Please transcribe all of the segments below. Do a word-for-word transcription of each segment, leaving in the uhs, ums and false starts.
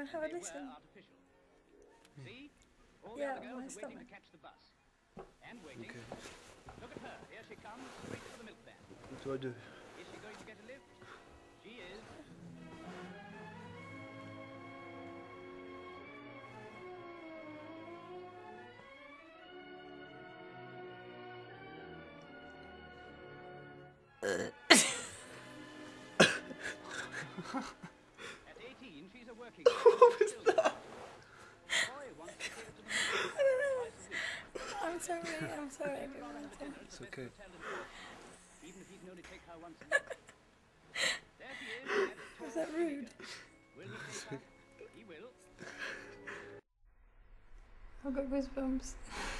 and have a listen. See? All Yeah, the other girls my are stomach. waiting to catch the bus. And waiting. Okay. Look at her. Here she comes, straight to the milk van. What do I do? Is she going to get a lift? She is. At eighteen, she's a working girl. What was that? Boy wants to take her to the milk I don't know. I'm sorry, I'm sorry, everyone. It's okay. even if he can only take her once a month. There she is. Was that rude? Will he take her? He will. I've got goosebumps.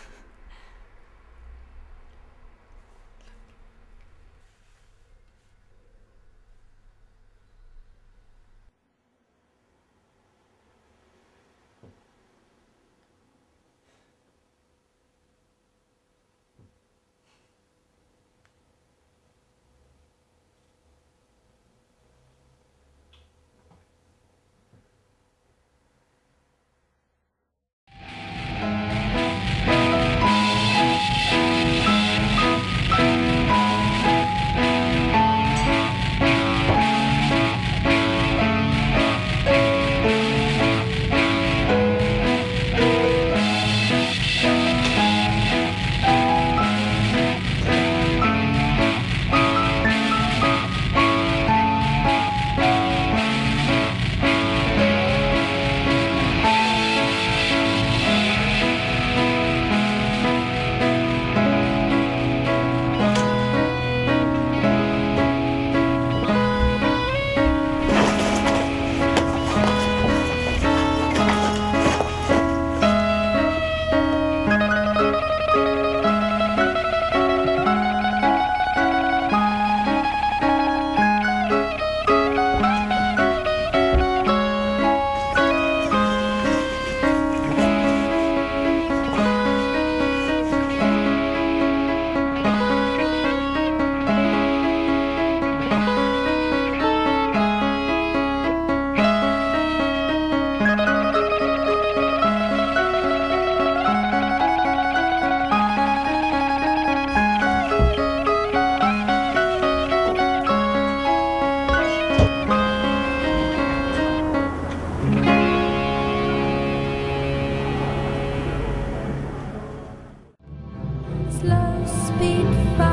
Slow speed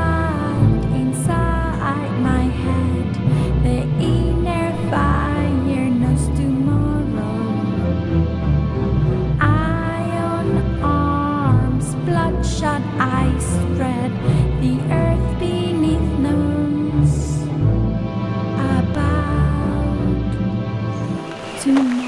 fight inside my head. The inner fire knows tomorrow. Iron arms, bloodshot eyes spread. The earth beneath knows about tomorrow.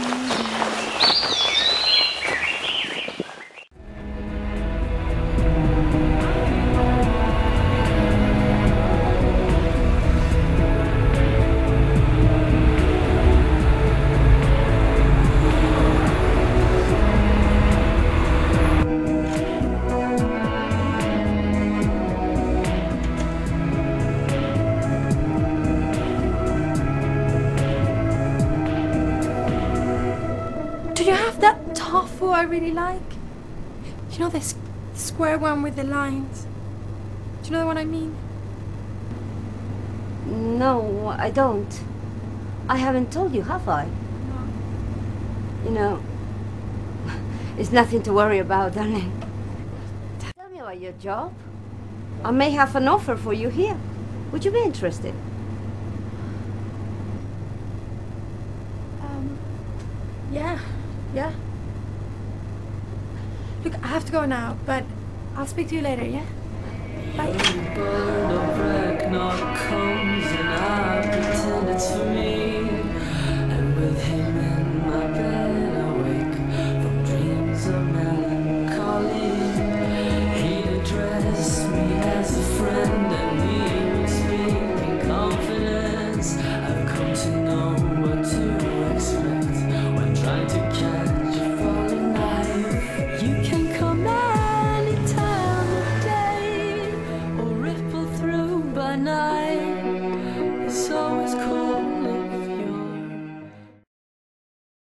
Do you have that tofu I really like? You know this square one with the lines? Do you know what I mean? No, I don't. I haven't told you, have I? No. You know, it's nothing to worry about, darling. Tell me about your job. I may have an offer for you here. Would you be interested? Um, yeah, yeah. Look, I have to go now, but I'll speak to you later, yeah? Bye.